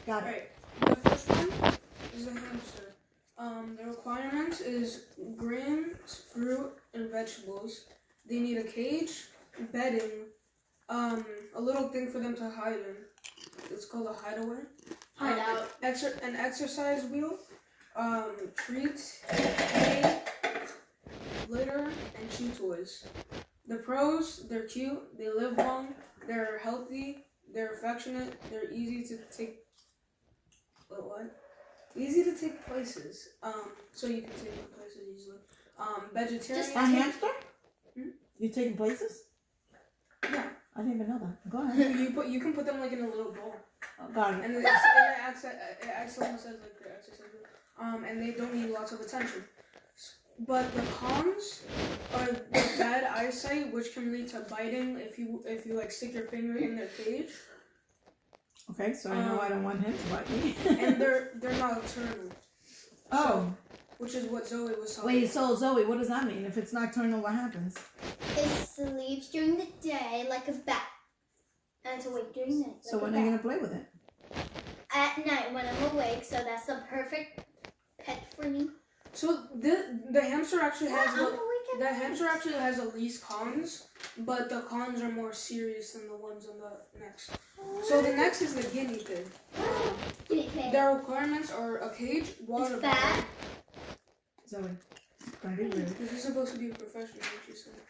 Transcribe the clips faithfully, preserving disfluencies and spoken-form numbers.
got it. Right. The first one is a hamster. Um, the requirements is grains, fruit, and vegetables. They need a cage, bedding, um, a little thing for them to hide in. It's called a hideaway. Hideout. Um, exer- an exercise wheel, um, treats, hay, litter, and chew toys. The pros, they're cute, they live long, they're healthy, they're affectionate, they're easy to take. What? what? Easy to take places. Um, so you can take them places easily. Um, vegetarian. Just a hamster? Hmm? You taking places? Yeah. I didn't even know that. Go You, ahead. you put you can put them like in a little bowl, Oh, got it. and it's, it acts it acts almost as like their exercise. Um, and they don't need lots of attention. But the cons are the bad eyesight, which can lead to biting if you if you like stick your finger in their cage. Okay, so I know Um, I don't want him to bite me. And they're they're nocturnal, oh, which is what Zoe was talking. wait. So Zoe, what does that mean? If it's nocturnal, what happens? It sleeps during the day like a bat. And it's awake during the night. So like when a are you bat. gonna play with it? At night when I'm awake, so that's the perfect pet for me. So the the hamster actually Yeah, has I'm the, awake at the night. hamster actually has the least cons, but the cons are more serious than the ones on the next. So the next is the guinea pig. Um, Guinea pig. their requirements are a cage, water It's bottle. fat. Zoe, don't be rude. This is supposed to be a professional, what you said.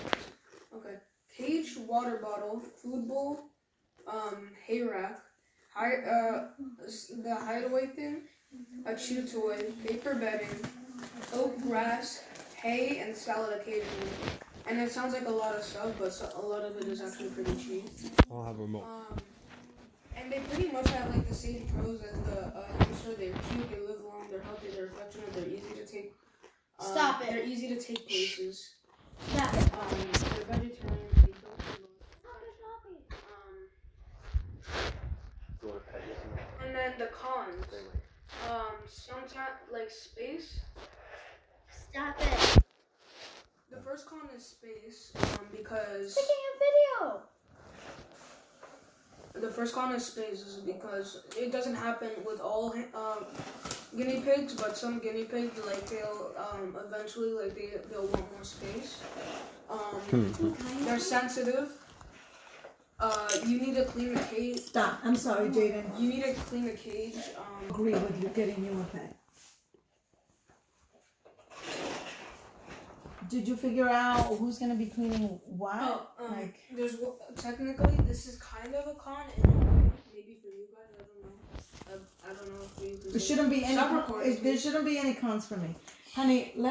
Okay. Cage, water bottle, food bowl, um, hay rack, hi, uh, s- the hideaway thing, a chew toy, paper bedding, oak grass, hay, and salad occasionally. And it sounds like a lot of stuff, but so, a lot of it is actually pretty cheap. I'll have a remote. Um, and they pretty much have like the same pros as the uh, hamster. They're cute, they live long, they're healthy, they're affectionate, they're easy to take. Um, Stop it. They're easy to take places. Stop it. Um, they're vegetarian. They don't eat most. Um, You want to pet yourself? and then the cons. Um, sometimes like space. Stop it. The first con is space. Um, because Taking a video. the first con is space is because it doesn't happen with all um guinea pigs, but some guinea pigs like they'll um eventually like they they'll want more space. Um, they're sensitive. Uh, you need to clean the cage. Stop. I'm sorry, Jaden. You need to clean the cage. Um, Agree with you getting you a pet. Did you figure out who's gonna be cleaning what? oh, um, like, there's one- technically this is kind of a con in a way. Maybe for you guys, I don't know. I, I don't know if we. there shouldn't be any. Stop recording, There shouldn't be any cons for me, honey. Let